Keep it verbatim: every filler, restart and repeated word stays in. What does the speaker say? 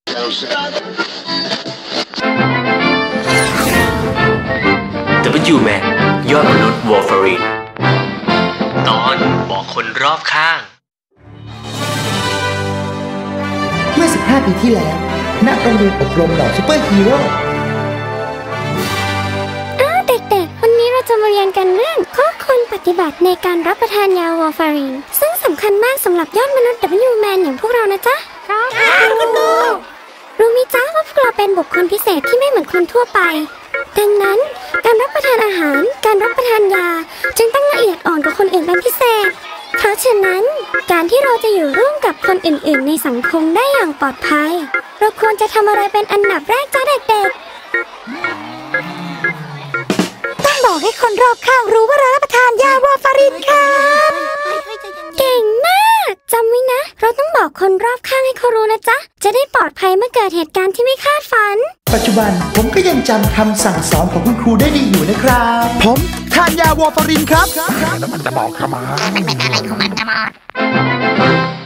ดับเบิลยู แมน ยอดมนุษย์วอลฟารีนตอนบอกคนรอบข้างเมื่อสิบห้าปีที่แล้วณโรงเรียนอบรมเหล่าซูเปอร์ฮีโร่อ้าวเด็กๆวันนี้เราจะมาเรียนกันเรื่องข้อควรปฏิบัติในการรับประทานยาวอร์ฟารินซึ่งสำคัญมากสำหรับยอดมนุษย์ ดับเบิลยู แมน อย่างพวกเรานะจ๊ะครับคุณครูรู้มิจ๊ะว่าพวกเราเป็นบุคคลพิเศษที่ไม่เหมือนคนทั่วไปดังนั้นการรับประทานอาหารการรับประทานยาจึงต้องละเอียดอ่อนกว่าคนอื่นเป็นพิเศษเพราะฉะนั้นการที่เราจะอยู่ร่วมกับคนอื่นๆในสังคมได้อย่างปลอดภัยเราควรจะทำอะไรเป็นอันดับแรกจ๊ะเด็กๆต้องบอกให้คนรอบข้างรู้ว่าเรารับประทานยาวอร์ฟารินครับเก่งมากจำไว้นะเราต้องบอกคนรอบข้างให้เขารู้นะจ๊ะจะได้ปลอดภัยเมื่อเกิดเหตุการณ์ที่ไม่คาดฝันปัจจุบันผมก็ยังจำคำสั่งสอนของคุณครูได้ดีอยู่นะครับผมทานยาวอร์ฟารินครับแล้วมันจะบอกทำไม